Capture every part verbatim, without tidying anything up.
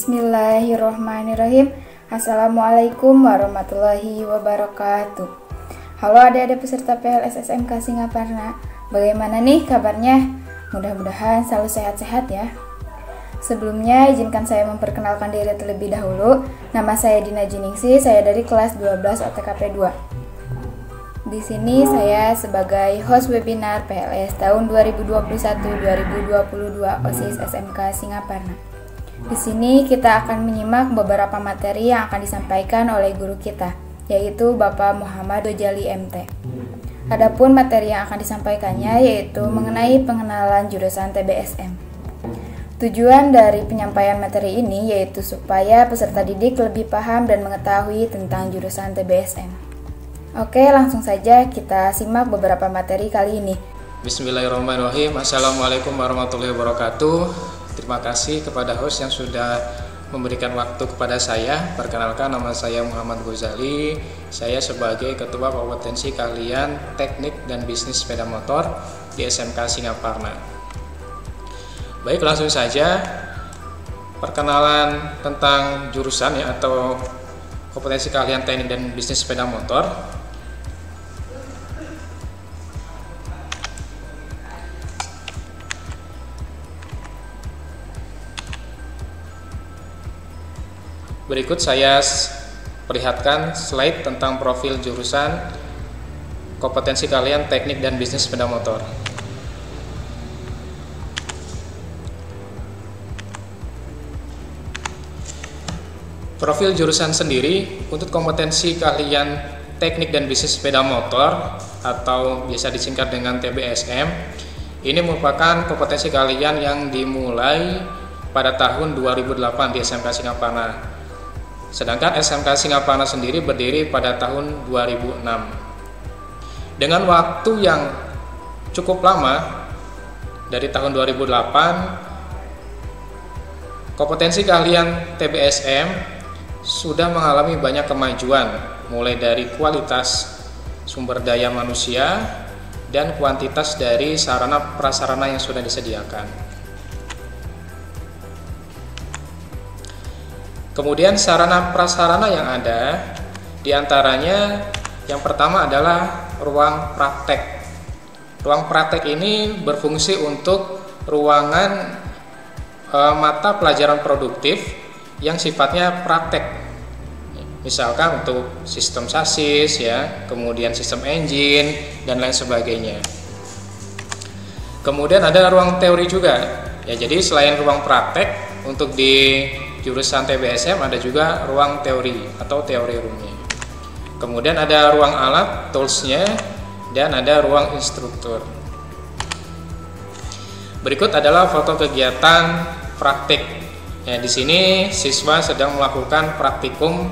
Bismillahirrohmanirrohim. Assalamualaikum warahmatullahi wabarakatuh. Halo adik-adik peserta P L S S M K Singaparna. Bagaimana nih kabarnya? Mudah-mudahan selalu sehat-sehat ya. Sebelumnya izinkan saya memperkenalkan diri terlebih dahulu. Nama saya Dina Jiningsi, saya dari kelas dua belas O T K P dua. Di sini saya sebagai host webinar P L S tahun dua ribu dua puluh satu dua ribu dua puluh dua O S I S S M K Singaparna. Di sini kita akan menyimak beberapa materi yang akan disampaikan oleh guru kita, yaitu Bapak Muhammad Ghazali M T. Adapun materi yang akan disampaikannya yaitu mengenai pengenalan jurusan T B S M. Tujuan dari penyampaian materi ini yaitu supaya peserta didik lebih paham dan mengetahui tentang jurusan T B S M. Oke, langsung saja kita simak beberapa materi kali ini. Bismillahirrahmanirrahim. Assalamualaikum warahmatullahi wabarakatuh. Terima kasih kepada host yang sudah memberikan waktu kepada saya. Perkenalkan, nama saya Muhammad Ghazali. Saya sebagai Ketua Kompetensi Keahlian Teknik dan Bisnis Sepeda Motor di S M K Singaparna. Baik, langsung saja perkenalan tentang jurusan ya, atau Kompetensi Keahlian Teknik dan Bisnis Sepeda Motor. Berikut saya perlihatkan slide tentang profil jurusan Kompetensi Keahlian Teknik dan Bisnis Sepeda Motor. Profil jurusan sendiri untuk Kompetensi Keahlian Teknik dan Bisnis Sepeda Motor atau biasa disingkat dengan T B S M, ini merupakan kompetensi keahlian yang dimulai pada tahun dua ribu delapan di S M K Singaparna. Sedangkan S M K Singaparna sendiri berdiri pada tahun dua ribu enam. Dengan waktu yang cukup lama, dari tahun dua ribu delapan, kompetensi keahlian T B S M sudah mengalami banyak kemajuan, mulai dari kualitas sumber daya manusia dan kuantitas dari sarana prasarana yang sudah disediakan. Kemudian sarana prasarana yang ada, diantaranya yang pertama adalah ruang praktek. Ruang praktek ini berfungsi untuk ruangan e, mata pelajaran produktif yang sifatnya praktek. Misalkan untuk sistem sasis ya, kemudian sistem engine dan lain sebagainya. Kemudian ada ruang teori juga. Ya, jadi selain ruang praktek, untuk di jurusan T B S M ada juga ruang teori atau teori roomnya. Kemudian ada ruang alat, toolsnya, dan ada ruang instruktur. Berikut adalah foto kegiatan praktik. Ya, di sini siswa sedang melakukan praktikum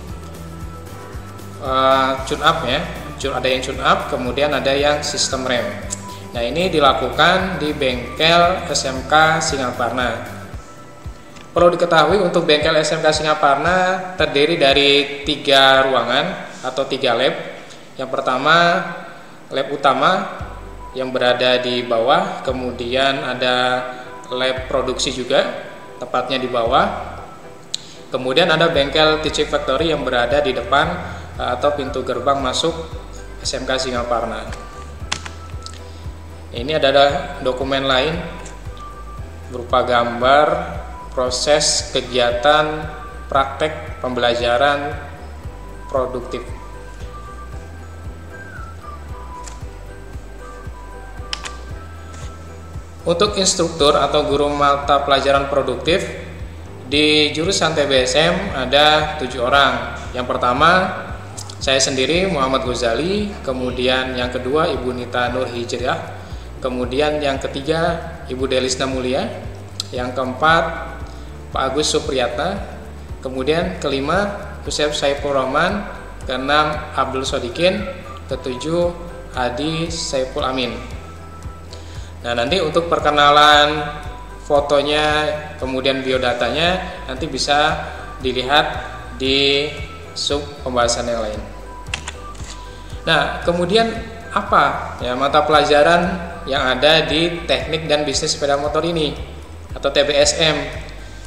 uh, tune up ya. Ada yang tune up, kemudian ada yang sistem rem. Nah, ini dilakukan di bengkel S M K Singaparna. Perlu diketahui untuk bengkel S M K Singaparna terdiri dari tiga ruangan atau tiga lab. Yang pertama lab utama yang berada di bawah, kemudian ada lab produksi juga tepatnya di bawah. Kemudian ada bengkel teaching factory yang berada di depan atau pintu gerbang masuk S M K Singaparna. Ini adalah dokumen lain berupa gambar proses kegiatan praktek pembelajaran produktif. Untuk instruktur atau guru mata pelajaran produktif di jurusan T B S M ada tujuh orang. Yang pertama saya sendiri Muhammad Ghazali, kemudian yang kedua Ibu Nita Nur Hijriah, kemudian yang ketiga Ibu Delisna Mulia, yang keempat Pak Agus Supriyatna, kemudian kelima Yusef Saiful Rahman, keenam Abdul Sodikin, ketujuh Adi Saiful Amin. Nah, nanti untuk perkenalan fotonya kemudian biodatanya nanti bisa dilihat di sub pembahasan yang lain. Nah, kemudian apa ya mata pelajaran yang ada di Teknik dan Bisnis Sepeda Motor ini atau T B S M?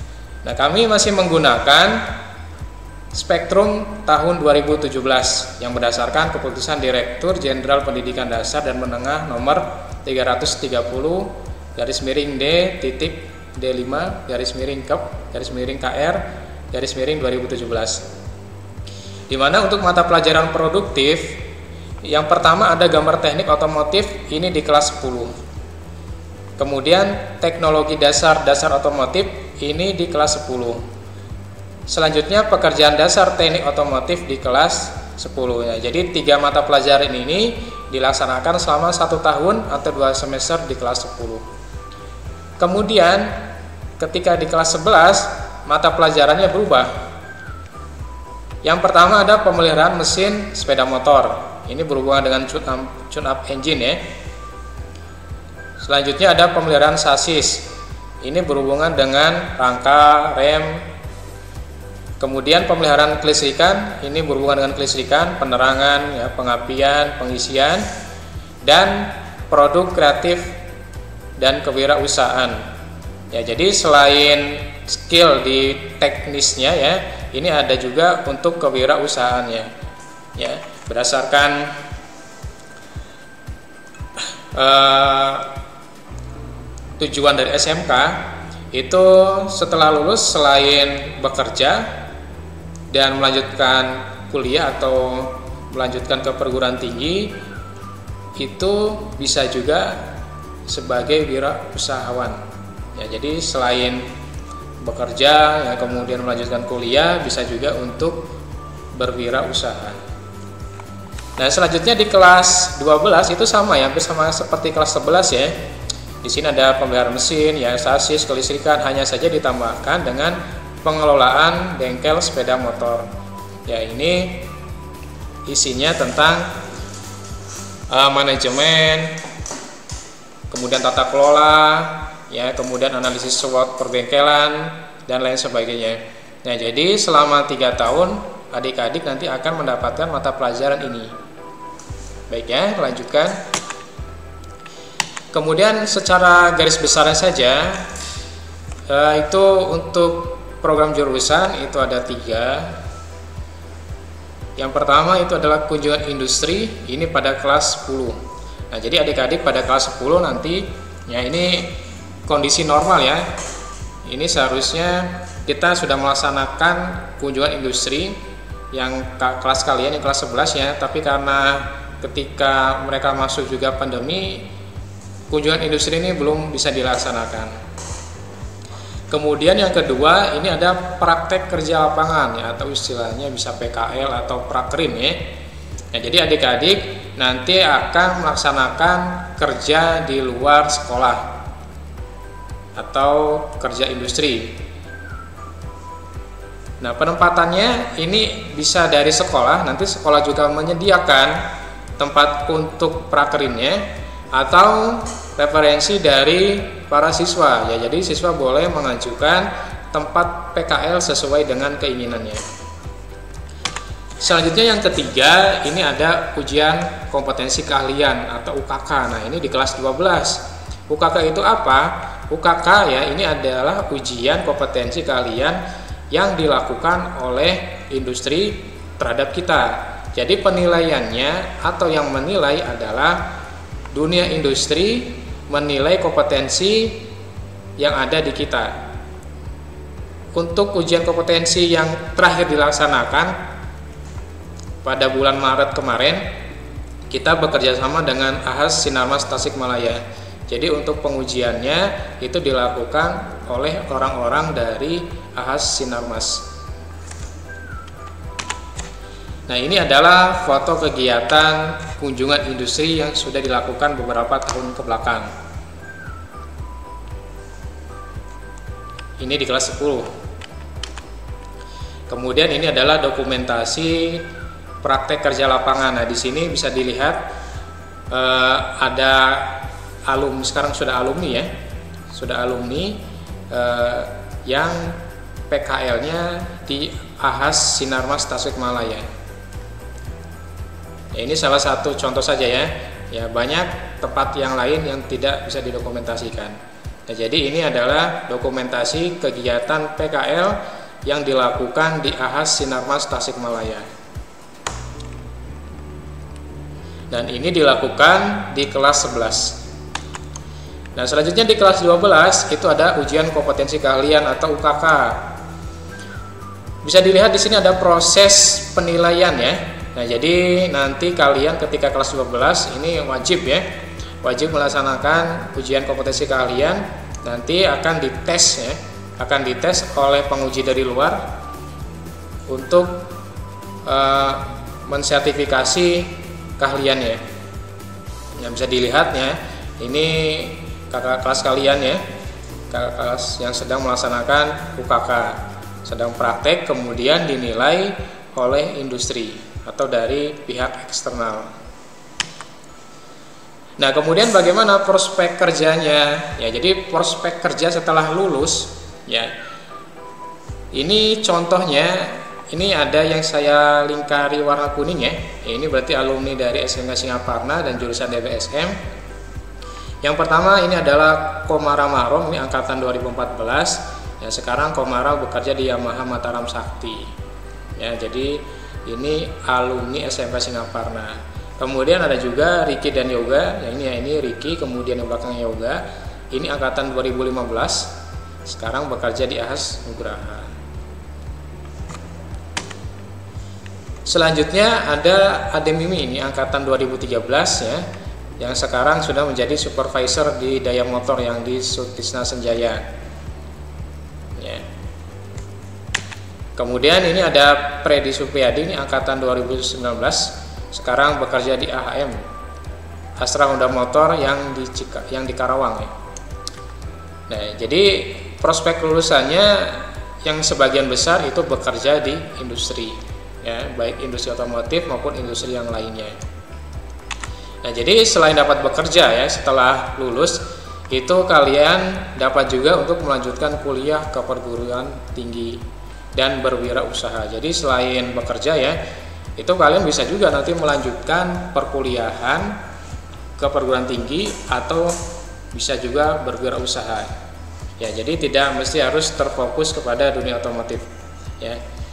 Nah, kami masih menggunakan spektrum tahun dua ribu tujuh belas yang berdasarkan keputusan Direktur Jenderal Pendidikan Dasar dan Menengah nomor tiga ratus tiga puluh garis miring D titik D lima garis miring Kep garis miring K R garis miring dua ribu tujuh belas. Di mana untuk mata pelajaran produktif yang pertama ada gambar teknik otomotif, ini di kelas sepuluh. Kemudian teknologi dasar dasar otomotif ini di kelas sepuluh. Selanjutnya pekerjaan dasar teknik otomotif di kelas sepuluh ya. Jadi tiga mata pelajaran ini dilaksanakan selama satu tahun atau dua semester di kelas sepuluh. Kemudian ketika di kelas sebelas mata pelajarannya berubah. Yang pertama ada pemeliharaan mesin sepeda motor. Ini berhubungan dengan tune up engine ya. Selanjutnya ada pemeliharaan sasis. Ini berhubungan dengan rangka, rem. Kemudian pemeliharaan kelistrikan, ini berhubungan dengan kelistrikan, penerangan, ya, pengapian, pengisian, dan produk kreatif dan kewirausahaan. Ya, jadi selain skill di teknisnya ya, ini ada juga untuk kewirausahaannya. Ya, berdasarkan uh, tujuan dari S M K itu setelah lulus selain bekerja dan melanjutkan kuliah atau melanjutkan ke perguruan tinggi, itu bisa juga sebagai wirausahawan. Ya, jadi selain bekerja ya kemudian melanjutkan kuliah, bisa juga untuk berwirausaha. Nah, selanjutnya di kelas dua belas itu sama ya, hampir sama seperti kelas sebelas ya. Di sini ada pemeliharaan mesin, ya, sasis, kelistrikan, hanya saja ditambahkan dengan pengelolaan bengkel sepeda motor. Ya, ini isinya tentang uh, manajemen, kemudian tata kelola, ya, kemudian analisis SWOT perbengkelan dan lain sebagainya. Nah, jadi selama tiga tahun adik-adik nanti akan mendapatkan mata pelajaran ini. Baik ya, lanjutkan. Kemudian secara garis besarnya saja, eh, itu untuk program jurusan itu ada tiga. Yang pertama itu adalah kunjungan industri, ini pada kelas sepuluh. Nah, jadi adik-adik pada kelas sepuluh nanti, ya ini kondisi normal ya. Ini seharusnya kita sudah melaksanakan kunjungan industri yang kelas kalian yang kelas sebelas ya, tapi karena ketika mereka masuk juga pandemi, kunjungan industri ini belum bisa dilaksanakan. Kemudian yang kedua, ini ada praktek kerja lapangan ya, atau istilahnya bisa P K L atau prakrin ya. Nah, jadi adik-adik nanti akan melaksanakan kerja di luar sekolah atau kerja industri. Nah, penempatannya ini bisa dari sekolah, nanti sekolah juga menyediakan tempat untuk prakerinnya, atau referensi dari para siswa ya. Jadi siswa boleh mengajukan tempat P K L sesuai dengan keinginannya. Selanjutnya yang ketiga, ini ada ujian kompetensi keahlian atau U K K. Nah, ini di kelas dua belas. U K K itu apa? U K K ya, ini adalah ujian kompetensi keahlian yang dilakukan oleh industri terhadap kita. Jadi penilaiannya atau yang menilai adalah dunia industri, menilai kompetensi yang ada di kita. Untuk ujian kompetensi yang terakhir dilaksanakan pada bulan Maret kemarin, kita bekerja sama dengan A H A S Sinarmas Tasikmalaya. Jadi untuk pengujiannya itu dilakukan oleh orang-orang dari A H A S Sinarmas. Nah, ini adalah foto kegiatan kunjungan industri yang sudah dilakukan beberapa tahun ke belakang. Ini di kelas sepuluh. Kemudian ini adalah dokumentasi praktek kerja lapangan. Nah, di sini bisa dilihat eh, ada alumni, sekarang sudah alumni ya. Sudah alumni eh, yang P K L-nya di A H A S Sinarmas Tasikmalaya. Ya, ini salah satu contoh saja ya. Ya, banyak tempat yang lain yang tidak bisa didokumentasikan. Nah, jadi ini adalah dokumentasi kegiatan P K L yang dilakukan di A H A S Sinarmas Tasikmalaya. Dan ini dilakukan di kelas sebelas. Nah, selanjutnya di kelas dua belas itu ada ujian kompetensi keahlian atau U K K. Bisa dilihat di sini ada proses penilaian ya. Nah, jadi nanti kalian ketika kelas dua belas ini wajib ya, wajib melaksanakan ujian kompetensi keahlian. Nanti akan dites ya, akan dites oleh penguji dari luar untuk uh, mensertifikasi keahliannya. Yang bisa dilihat ya, ini kakak kelas kalian ya, kakak kelas yang sedang melaksanakan U K K, sedang praktek kemudian dinilai oleh industri atau dari pihak eksternal. Nah, kemudian bagaimana prospek kerjanya? Ya, jadi prospek kerja setelah lulus ya. Ini contohnya, ini ada yang saya lingkari warna kuning ya. Ini berarti alumni dari S M K Singaparna dan jurusan D B S M. Yang pertama ini adalah Komara Mahrom, ini angkatan dua ribu empat belas. Ya, sekarang Komara bekerja di Yamaha Mataram Sakti. Ya, jadi ini alumni S M K Singaparna. Kemudian ada juga Ricky dan Yoga. Yang ini ya ini Ricky, kemudian yang belakang Yoga. Ini angkatan dua ribu lima belas. Sekarang bekerja di A H A S Nugraha. Selanjutnya ada Ade Mimi, ini angkatan dua ribu tiga belas ya, yang sekarang sudah menjadi supervisor di Daya Motor yang di Sutisna Senjaya. Ya. Kemudian ini ada Predi Supriyadi, ini angkatan dua ribu sembilan belas, sekarang bekerja di A H M, Astra Honda Motor yang di Cika, yang di Karawang ya. Nah, jadi prospek lulusannya yang sebagian besar itu bekerja di industri. Ya, baik industri otomotif maupun industri yang lainnya. Nah, jadi selain dapat bekerja ya setelah lulus, itu kalian dapat juga untuk melanjutkan kuliah ke perguruan tinggi dan berwirausaha. Jadi selain bekerja ya, itu kalian bisa juga nanti melanjutkan perkuliahan ke perguruan tinggi atau bisa juga berwirausaha. Ya, jadi tidak mesti harus terfokus kepada dunia otomotif ya.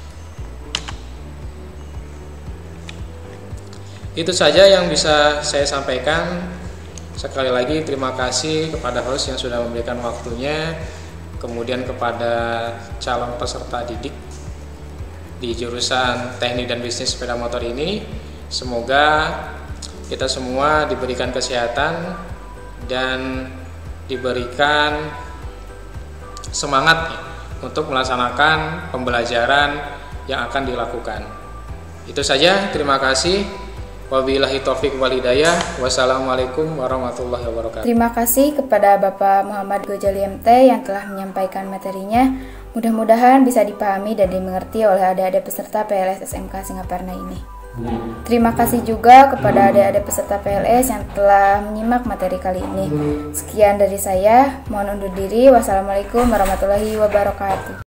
Itu saja yang bisa saya sampaikan. Sekali lagi terima kasih kepada host yang sudah memberikan waktunya, kemudian kepada calon peserta didik di jurusan Teknik dan Bisnis Sepeda Motor ini. Semoga kita semua diberikan kesehatan dan diberikan semangat untuk melaksanakan pembelajaran yang akan dilakukan. Itu saja, terima kasih. Wabillahi taufiq wal hidayah. Wassalamualaikum warahmatullahi wabarakatuh. Terima kasih kepada Bapak Muhammad Ghazali M T yang telah menyampaikan materinya. Mudah-mudahan bisa dipahami dan dimengerti oleh adik-adik peserta P L S S M K Singaparna ini. Terima kasih juga kepada adik-adik peserta P L S yang telah menyimak materi kali ini. Sekian dari saya, mohon undur diri. Wassalamualaikum warahmatullahi wabarakatuh.